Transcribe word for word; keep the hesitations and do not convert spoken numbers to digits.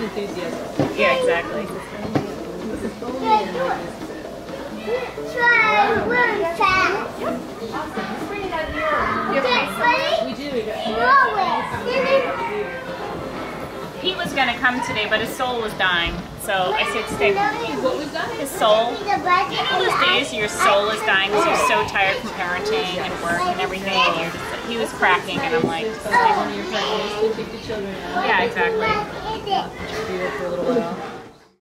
enthusiasm. Yeah, exactly. Try really fast. We do. We got Pete was going to come today, but his soul was dying. So I said, stay home. What was that? His soul. You know those days your soul is dying because you're so tired from parenting and work and everything, and you're just, he was cracking, and I'm like, One of your friends can take the children out. yeah, exactly. Do it for a little while.